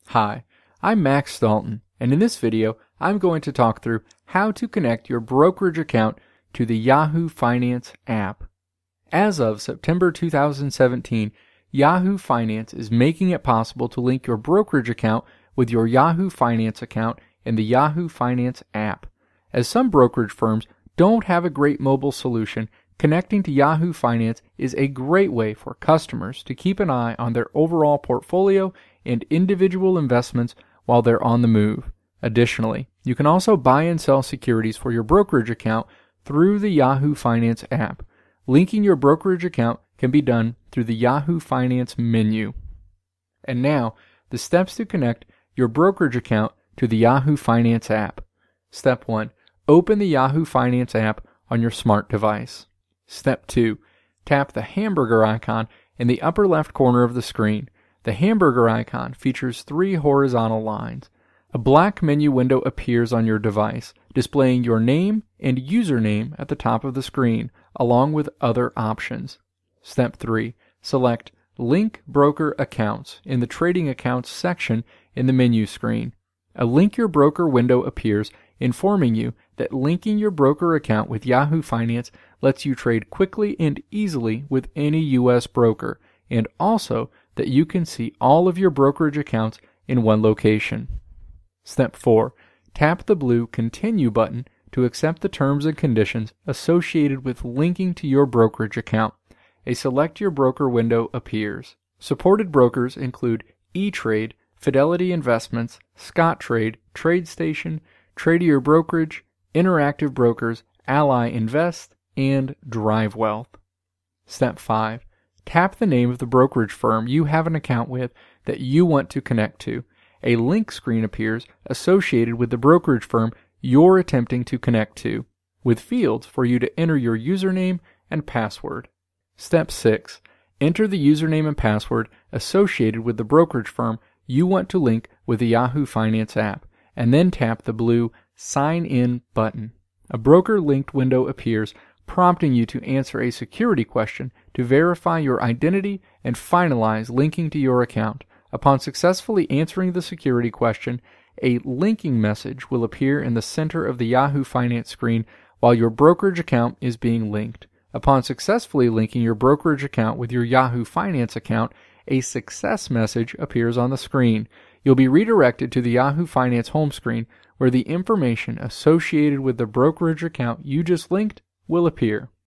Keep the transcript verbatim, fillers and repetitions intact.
Hi, I'm Max Dalton, and in this video, I'm going to talk through how to connect your brokerage account to the Yahoo Finance app. As of September two thousand seventeen, Yahoo Finance is making it possible to link your brokerage account with your Yahoo Finance account in the Yahoo Finance app. As some brokerage firms don't have a great mobile solution, connecting to Yahoo Finance is a great way for customers to keep an eye on their overall portfolio and individual investments while they're on the move. Additionally, you can also buy and sell securities for your brokerage account through the Yahoo Finance app. Linking your brokerage account can be done through the Yahoo Finance menu. And now, the steps to connect your brokerage account to the Yahoo Finance app. Step one. Open the Yahoo Finance app on your smart device. Step two. Tap the hamburger icon in the upper left corner of the screen. The hamburger icon features three horizontal lines. A black menu window appears on your device, displaying your name and username at the top of the screen, along with other options. Step three. Select Link Broker Accounts in the Trading Accounts section in the menu screen. A Link Your Broker window appears, informing you that linking your broker account with Yahoo Finance lets you trade quickly and easily with any U S broker, and also that you can see all of your brokerage accounts in one location. Step four. Tap the blue Continue button to accept the terms and conditions associated with linking to your brokerage account. A Select Your Broker window appears. Supported brokers include E-Trade, Fidelity Investments, Scottrade, TradeStation, Tradier Brokerage, Interactive Brokers, Ally Invest, and Drive Wealth. Step five. Tap the name of the brokerage firm you have an account with that you want to connect to. A link screen appears associated with the brokerage firm you're attempting to connect to, with fields for you to enter your username and password. Step six. Enter the username and password associated with the brokerage firm you want to link with the Yahoo Finance app, and then tap the blue Sign In button. A broker-linked window appears, prompting you to answer a security question to verify your identity and finalize linking to your account. Upon successfully answering the security question, a linking message will appear in the center of the Yahoo Finance screen while your brokerage account is being linked. Upon successfully linking your brokerage account with your Yahoo Finance account, a success message appears on the screen. You'll be redirected to the Yahoo Finance home screen where the information associated with the brokerage account you just linked will appear.